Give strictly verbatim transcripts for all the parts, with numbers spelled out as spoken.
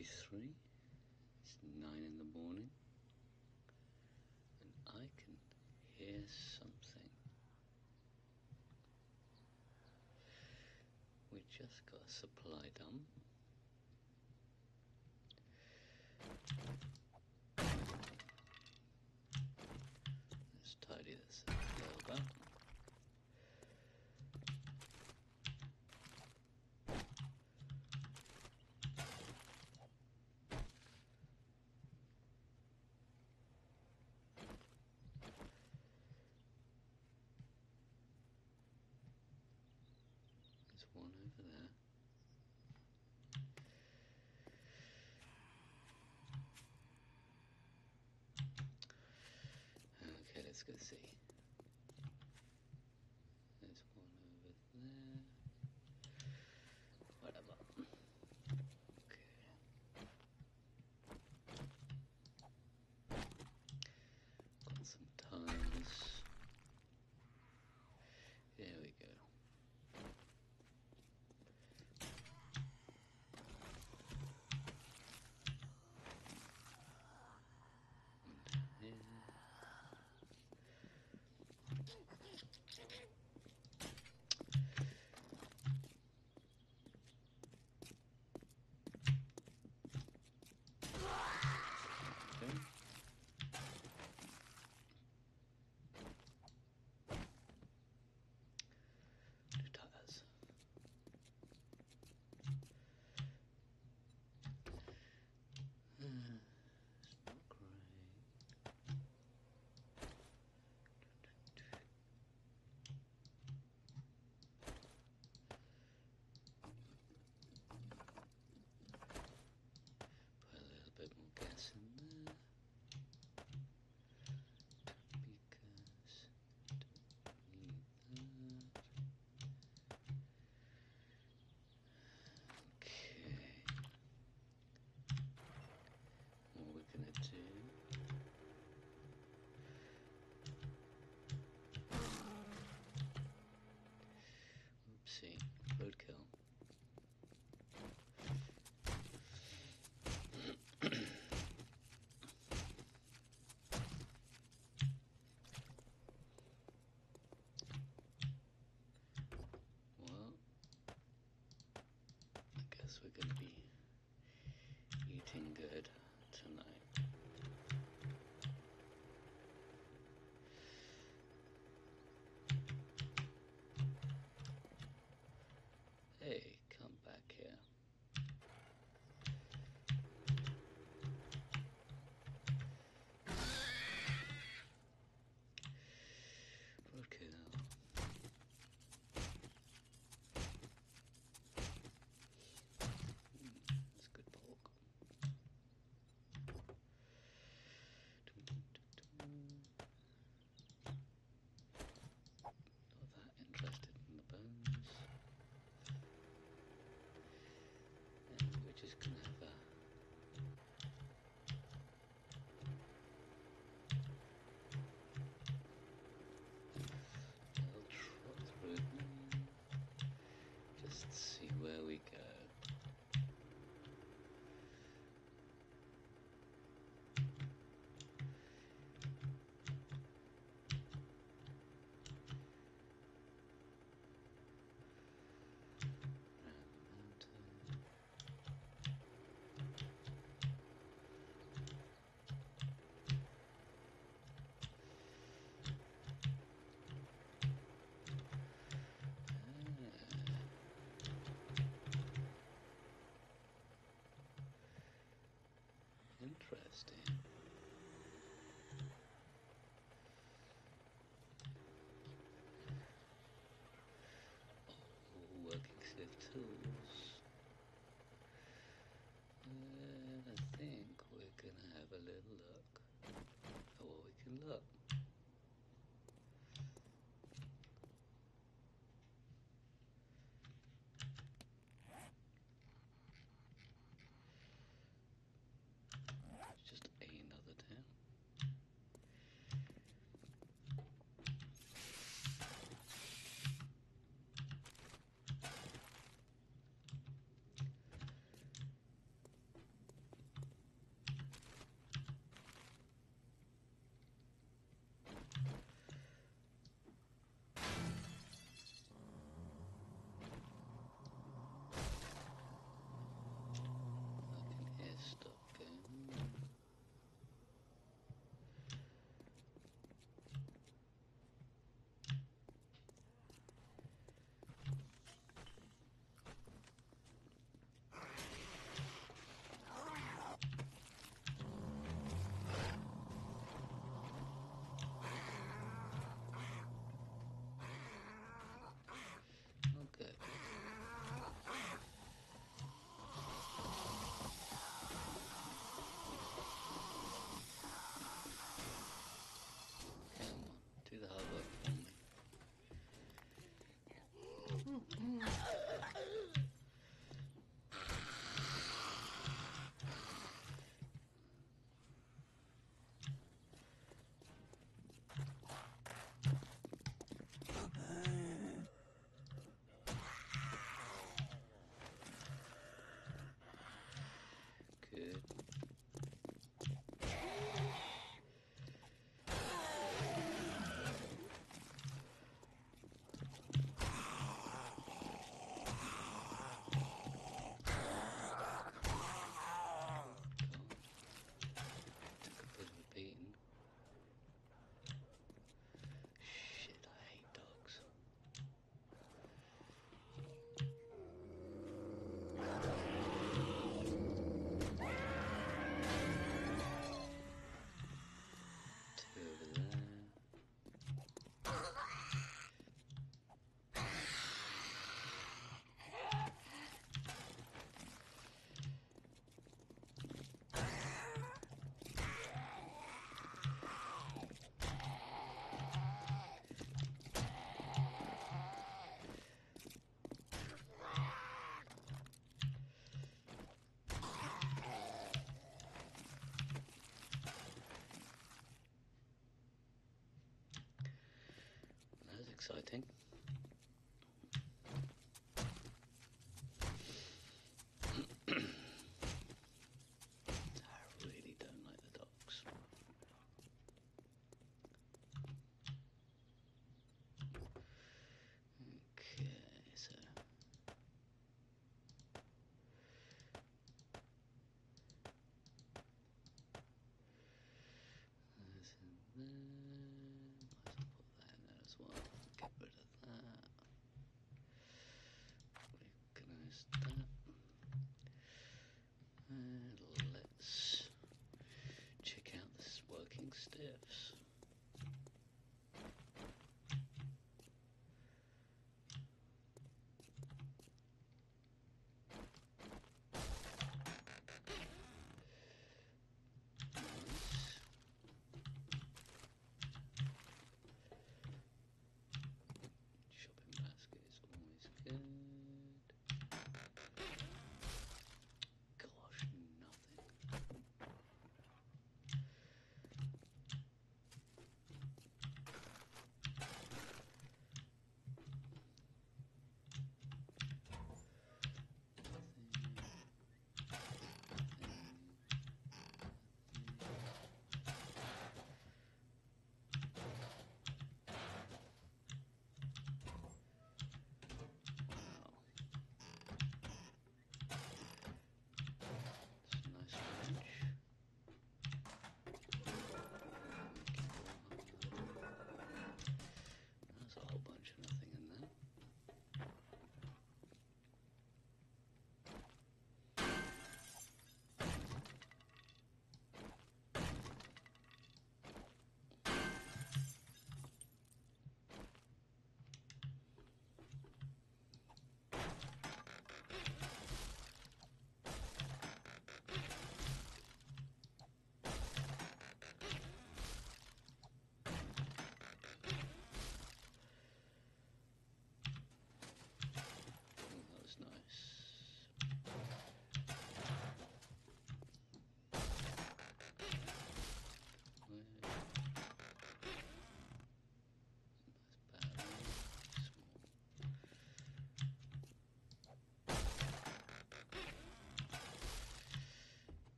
fifty-three. It's nine in the morning, and I can hear something. We just got a supply dump. Let's tidy this up a little bit. There's one over there. Okay, let's go see. There's one over there. Whatever. Okay. Got some tires. There we go. And here. Okay. New tires. Uh, it's not great. Put a little bit more gas in there because don't need that. Okay. What we're gonna do? Oopsie, roadkill. Well, I guess we're gonna be eating good tonight. Hey, come back here. Roadkill. Mm, that's good pork. Dun, dun, dun, dun. Not that interested in the bones. And we're just gonna have a little trot through them. Just see where we go. Interesting. Oh, working set tools. And I think we're gonna have a little look at what we can look. It's just another town. good. Took a bit of a beating. Shit, I hate dogs. Two over there. That's exciting. I really don't like the dogs. Okay, so that's in there. Might as well put that in there as well. Get rid of that.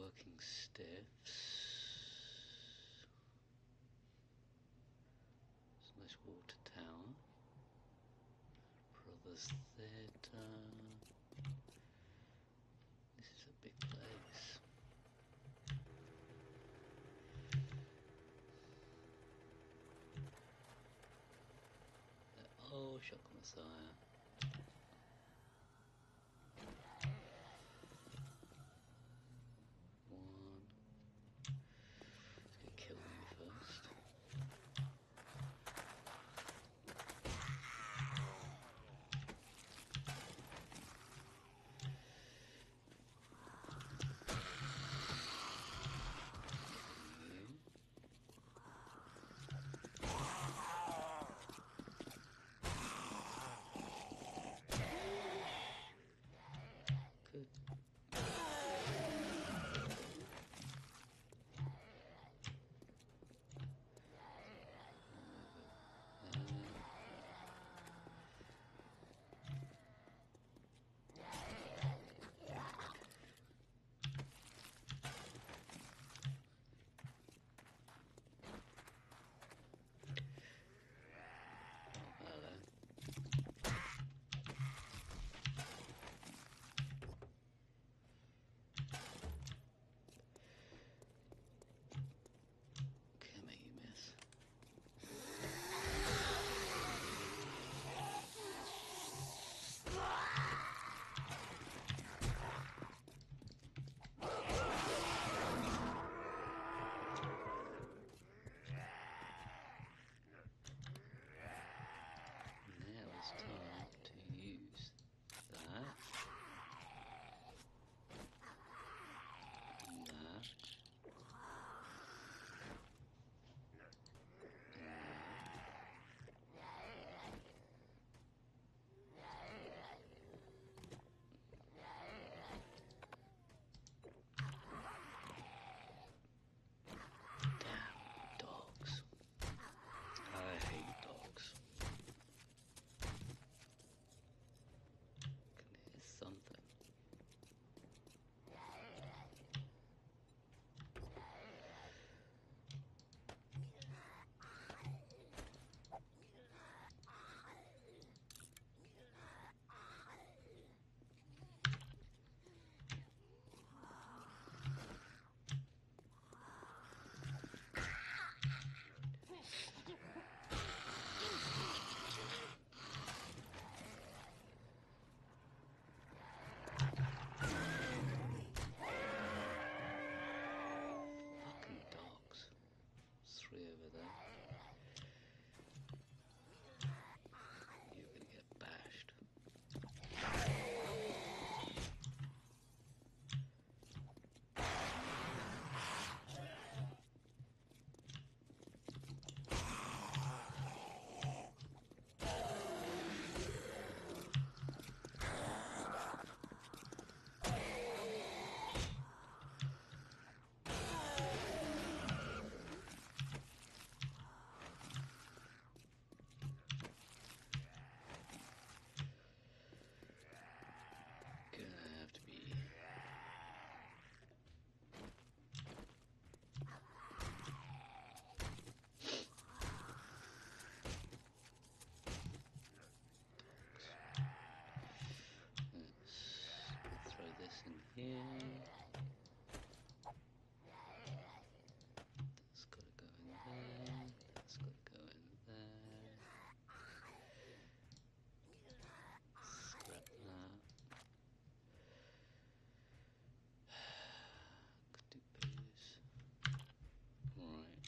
working stiffs. It's a nice water tower. Brothers Theatre. This is a big place. Oh, Shock Messiah. One. Let's get kill me first. Good. Yeah. That's got to go in there. That's got to go in there. Scrap that. Could do booze. Right.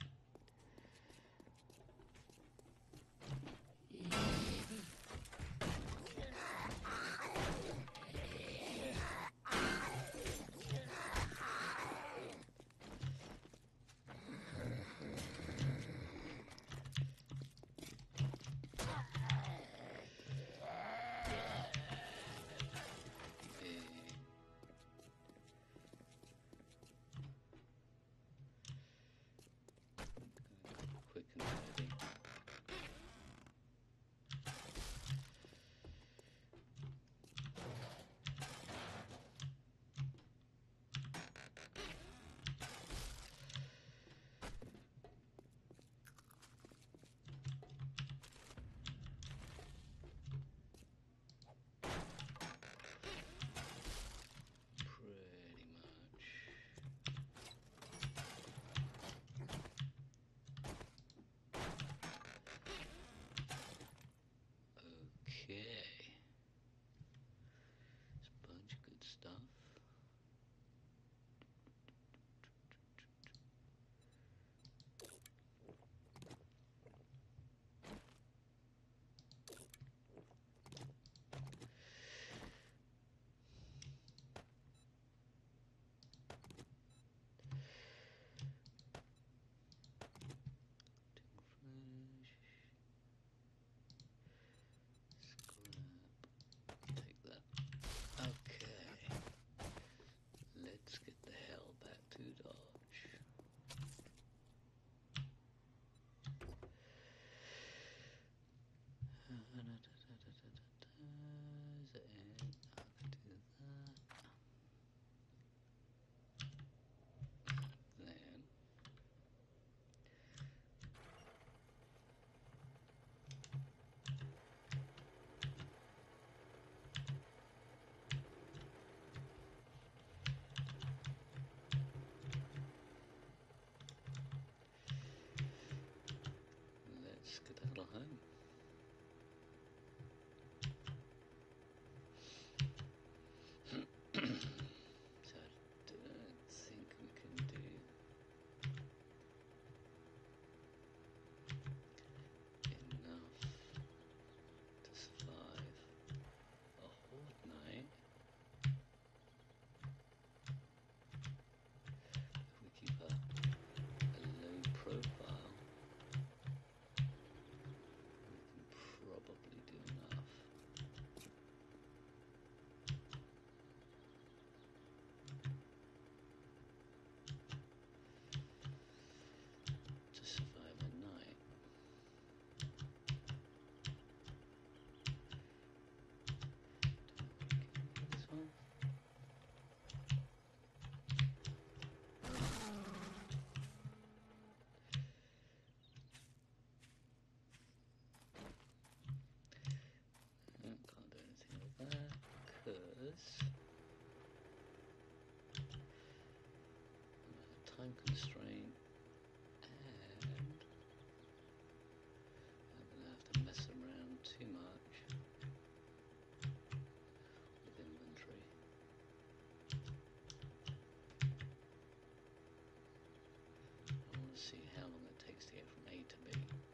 home. So I don't think we can do enough to survive a horde night. If we keep a, a low profile, we can probably do enough. To survive a night. This one. Can't do anything with that because I'm at a time constraint and I'm going to have to mess around too much with inventory. I want to see how long it takes to get from A to B.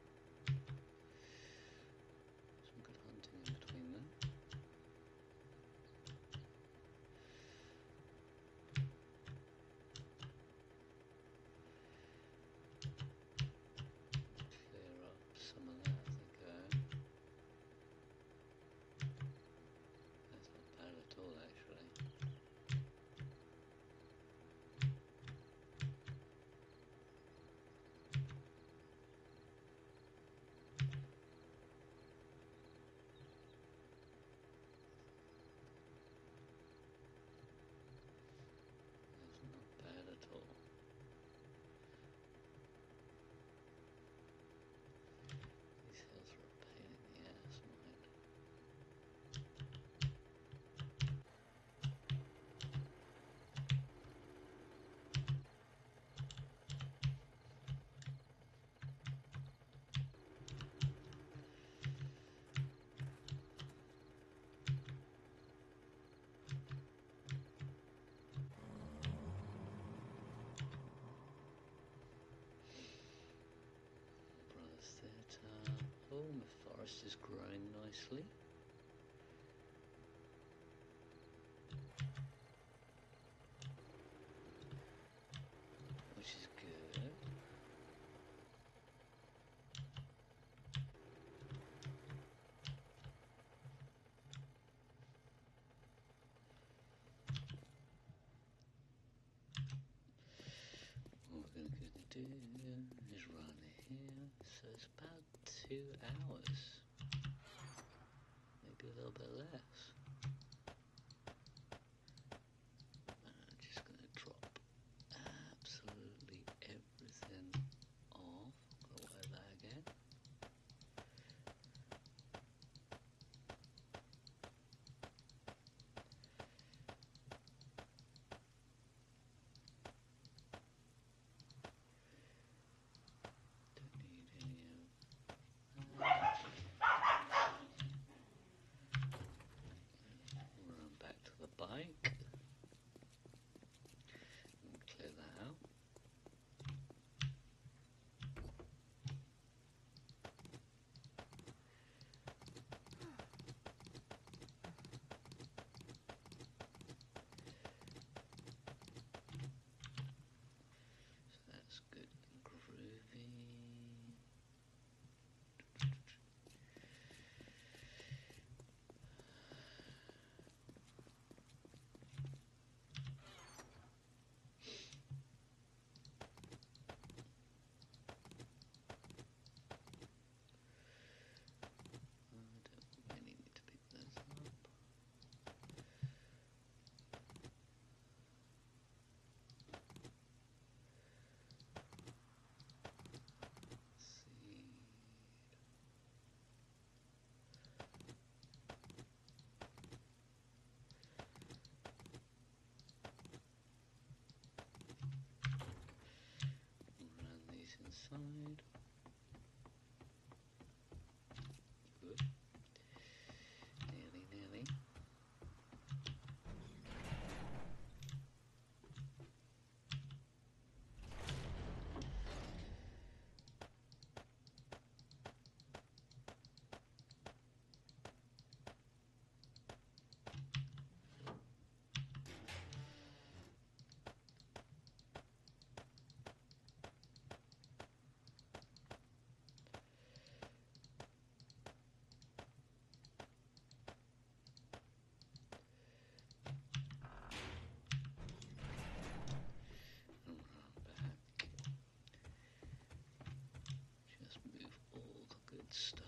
Some good hunting in between them. Clear up some of that as I go. That's not bad at all, actually. That's not bad at all. These hills are a pain in the ass, mind. Brothers Theatre. Oh, my forest is growing nicely. Which is good. What we're going to do is run here. So it's about two hours. Maybe a little bit less. And I'm just going to drop absolutely everything off. I'm going to wear that again. Don't need any of that. Run back to the bike and clear that out. So that's good and groovy. I don't really need to pick those up. See. Run these inside. stuff.